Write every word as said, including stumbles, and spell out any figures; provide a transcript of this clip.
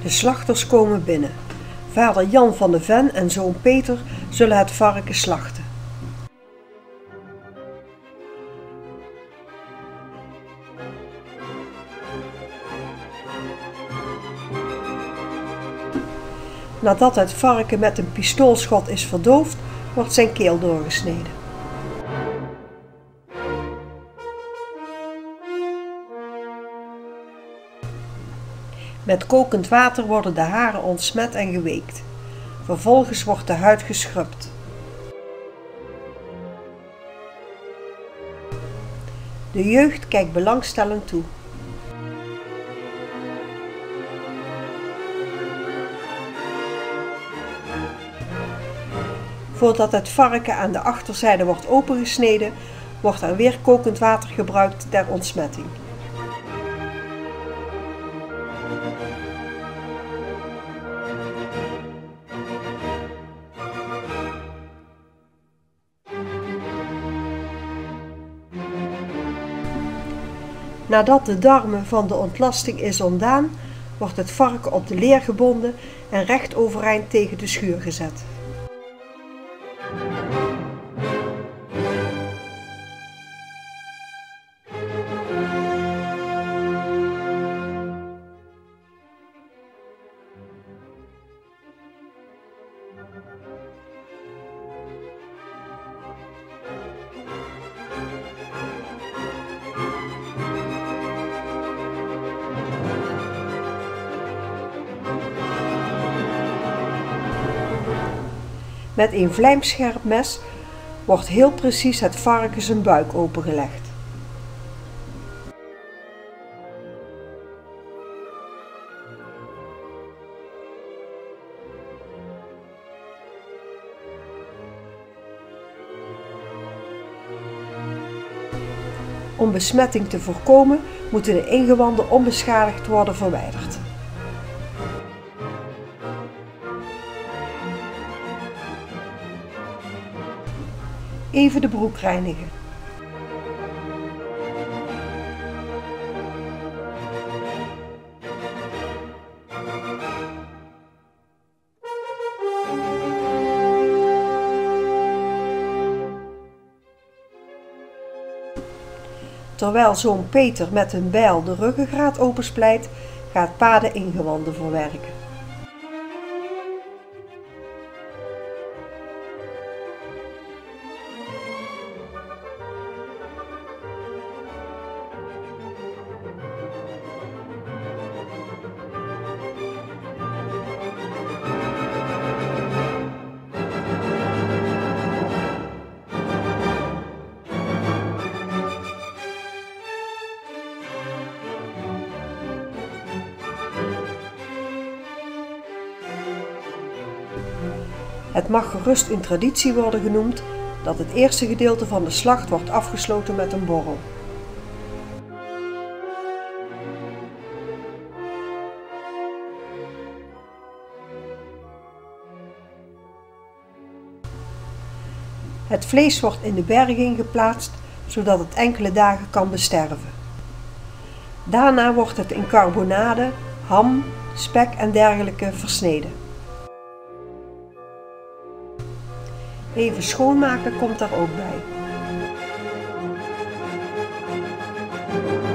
De slachters komen binnen. Vader Jan van de Ven en zoon Peter zullen het varken slachten. Nadat het varken met een pistoolschot is verdoofd, wordt zijn keel doorgesneden. Met kokend water worden de haren ontsmet en geweekt. Vervolgens wordt de huid geschrubd. De jeugd kijkt belangstellend toe. Voordat het varken aan de achterzijde wordt opengesneden, wordt er weer kokend water gebruikt ter ontsmetting. Nadat de darmen van de ontlasting is ontdaan, wordt het varken op de leer gebonden en recht overeind tegen de schuur gezet. Met een vlijmscherp mes wordt heel precies het varken zijn buik opengelegd. Om besmetting te voorkomen moeten de ingewanden onbeschadigd worden verwijderd. Even de broek reinigen. Terwijl zoon Peter met een bijl de ruggengraat opensplijt, gaat pa de ingewanden verwerken. Het mag gerust een traditie worden genoemd dat het eerste gedeelte van de slacht wordt afgesloten met een borrel. Het vlees wordt in de berging geplaatst zodat het enkele dagen kan besterven. Daarna wordt het in karbonade, ham, spek en dergelijke versneden. Even schoonmaken komt daar ook bij.